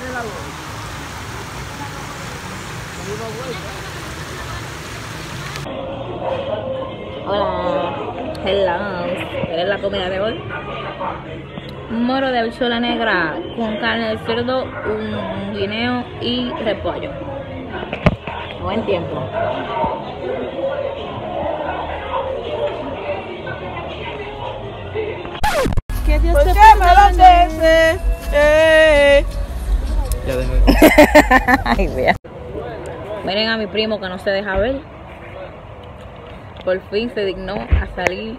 Hola, hello. ¿Quieres la comida de hoy? Un moro de habichuela negra con carne de cerdo, un guineo y repollo. Buen tiempo. Que Dios te bendiga. Ya dejé. Ay, vea. Miren a mi primo que no se deja ver. Por fin se dignó a salir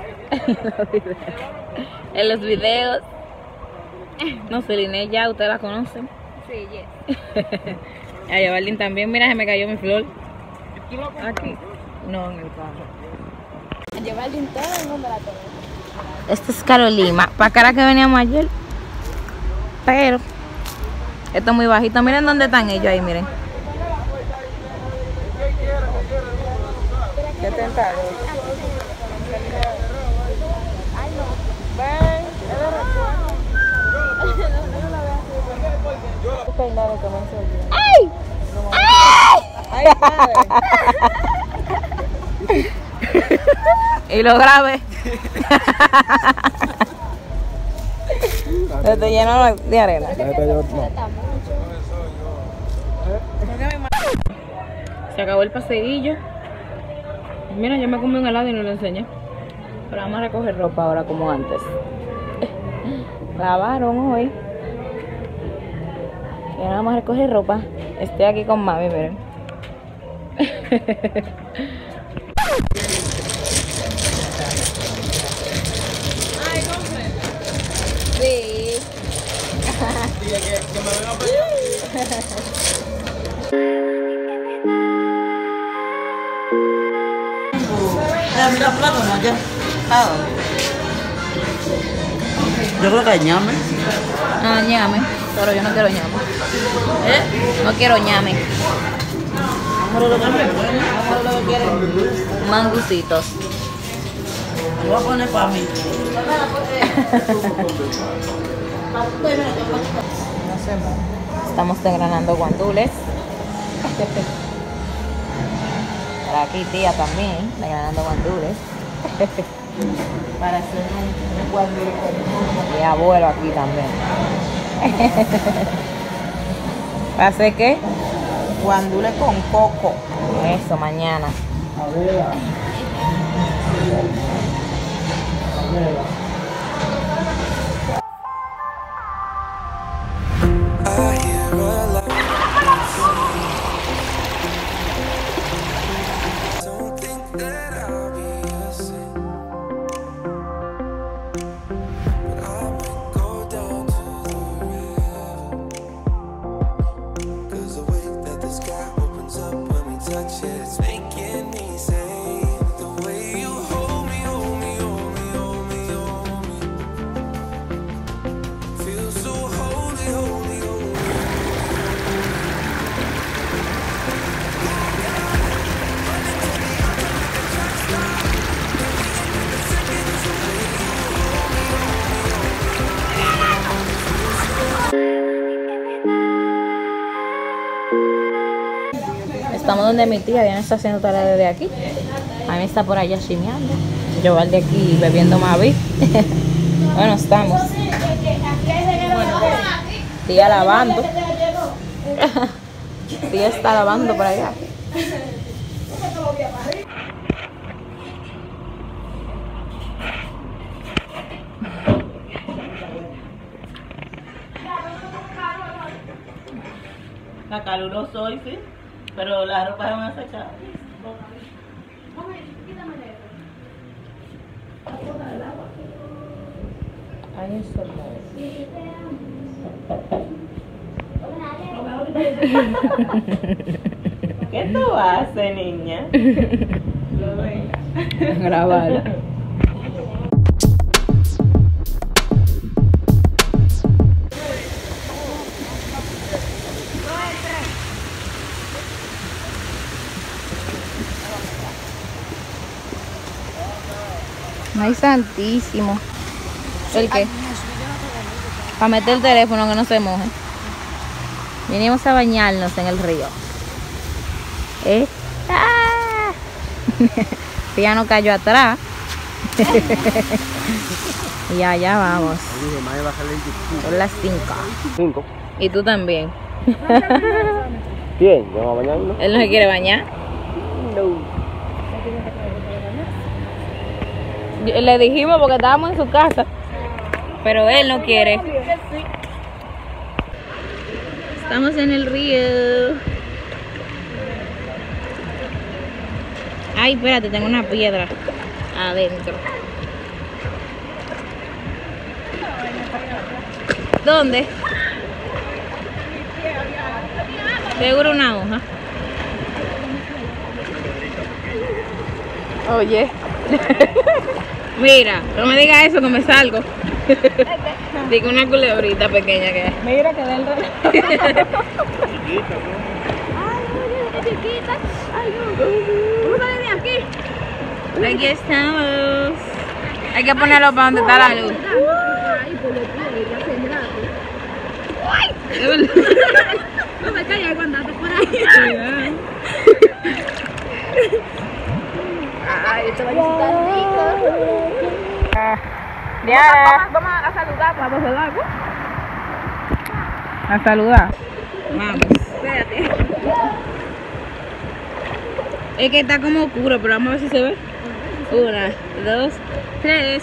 en los videos. No sé, Liné ya, ustedes la conocen. Sí, yes. A Yavaldín también, mira, se me cayó mi flor. Aquí. No, en el carro. A Yavaldín todo el mundo la conoce. Esta es Carolina. Para cara que veníamos ayer. Pero esto es muy bajito. Miren dónde están ellos ahí, miren. ¿Qué tentaron? Ay, no. Ven, es de recuerdo. No la veas así. Peinado que me enseñó. ¡Ay! Ay, padre. Y lo grave. Esto lleno de arena. Se acabó el paseillo. Mira, yo me comí un helado y no lo enseñé. Pero vamos a recoger ropa ahora como antes. Lavaron hoy. Y ahora vamos a recoger ropa. Estoy aquí con mami, miren. Sí. Que me venga a pelear. Mira, plátano allá. Ah, yo creo que hay ñame. Ah, ñame. Pero yo no quiero ñame. No quiero ñame. Pero lo que me bueno, lo que quieren. Mangucitos. Lo voy a poner para mí. Estamos desgranando guandules. Por aquí tía también, desgranando guandules. Para hacer un guandule con Y abuelo aquí también. ¿Para hacer qué? guandule con coco. Eso, mañana. Estamos donde mi tía, Diana está haciendo tarea desde aquí. A mí está por allá chimeando. Yo voy de aquí bebiendo Mavi. Bueno, estamos. Tía lavando. Tía está lavando por allá. Está caluroso hoy, sí. Pero la ropa se van a secar. Ahí está. ¿Qué tú haces, niña? Grabar. Ay, santísimo. ¿El qué? Para meter el teléfono que no se moje. Vinimos a bañarnos en el río. ¡Ah! Ya no cayó atrás. Y allá vamos. Son las 5. Y tú también. ¿Quién? ¿Vamos a bañarnos? ¿Él no se quiere bañar? No. Le dijimos porque estábamos en su casa. Pero él no quiere. Estamos en el río. Ay, espérate, tengo una piedra adentro. ¿Dónde? Seguro una hoja. Oye. Mira, no me digas eso que me salgo. Digo una culebrita pequeña que es. Mira que del reloj. Chiquita. Ay, no. ¿Cómo sale de aquí? Aquí estamos. Hay que ponerlo para donde está la luz. No me calles cuando andas por ahí. Ay, esto va a estar rico. Diana. Vamos a saludar. Vamos a saludar. A saludar. Vamos. Espérate. Es que está como oscuro, pero vamos a ver si se ve. 1, 2, 3.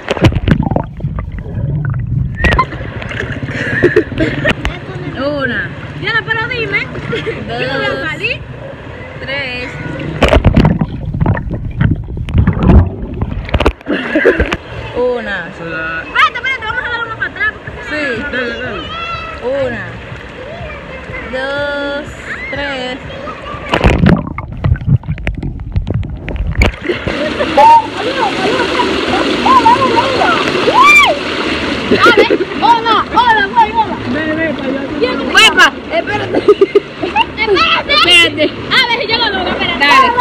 Una. Diana, pero dime. Yo no voy a salir. 3. Una. Espérate, vamos a dar uno para atrás. Sí. Dale. 1, 2, 3. ¡Huepa! Espérate. Espérate. A ver, yo lo logro, espérate. Dale.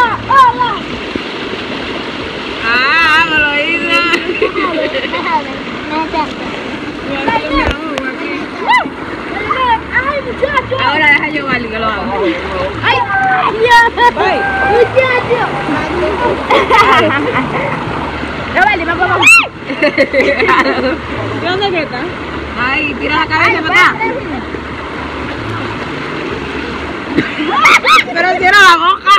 Ah, me lo hizo. Ay, muchacho. Ahora deja yo Wally que lo haga. Ay, muchacho. No, vale, vamos. ¿Dónde que está? Ay, tira la cabeza para acá. Pero cierra la boca.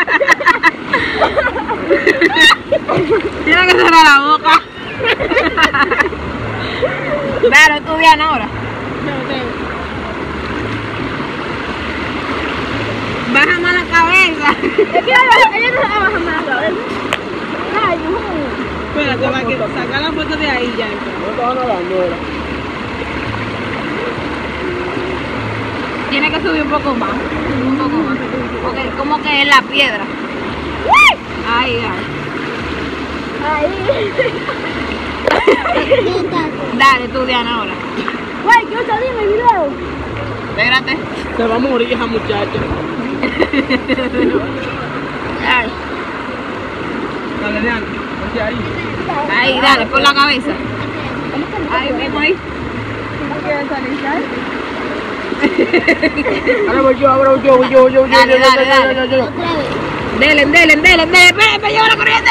Tiene que cerrar la boca. Claro, tú Diana ahora. Baja más la cabeza. Es que ella no se baja más la cabeza. Ay, Espérate, va que saca la foto de ahí ya. No estaba nadando ahora. Tiene que subir un poco más. Un poco más. Porque como que es la piedra. Ahí, Ahí. Dale, tú Diana ahora. Güey, ¿qué salí en el video? Espérate. Se va a morir esa muchacha. Dale. Dale, Diana. Ponte ahí. Ahí, dale, por la cabeza. Ahí mismo, ahí. ¿No quieres salir, sabes? Ahora voy yo. Dale. Delen, espérate, lleva la corriente.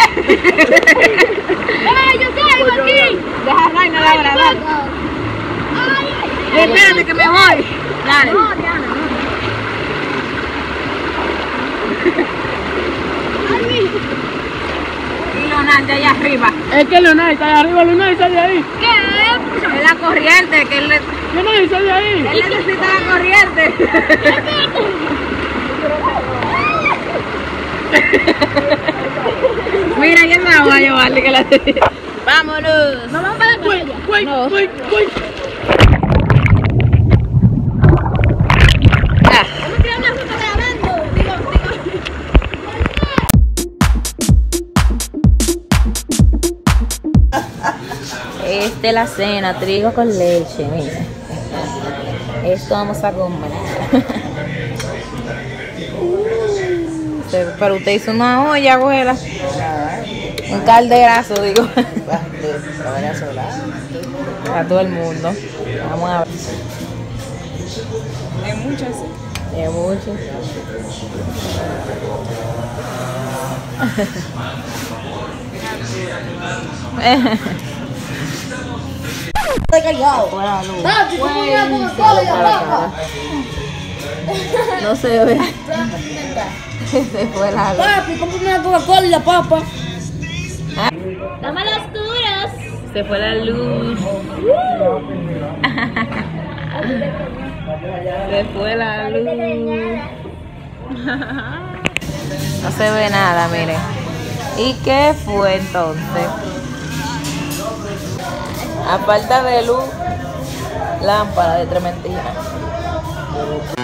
¡Ay, yo caigo aquí! Deja a Raina la hora, dale. Espérate que me voy. Dale. No, Diana, no. Y Leonardo allá arriba. Es que Leonardo está allá arriba, Leonardo sale de ahí. ¿Qué? Es la corriente, que él Leonardo sale de ahí. necesita la corriente. Mira, ya me voy a llevarle que la... Vámonos. No vamos para la playa. No. Voy. Ah. ¿Cómo que una foto grabando? Digo. Esta es la cena, trigo con leche, mira. Esto vamos a comer. Pero usted hizo una olla, abuela. Un calderazo, digo. A todo el mundo. Vamos a ver. Es mucho, sí. Es mucho. Estoy callado. Papi, ¿cómo me da Coca-Cola y la papa? No se ve. Se fue la luz. Papi, ¿cómo me da Coca-Cola y la papa? Dame los oscuros. Se fue la luz. Se fue la luz. No se ve nada, mire. ¿Y qué fue entonces? A falta de luz, lámpara de trementina.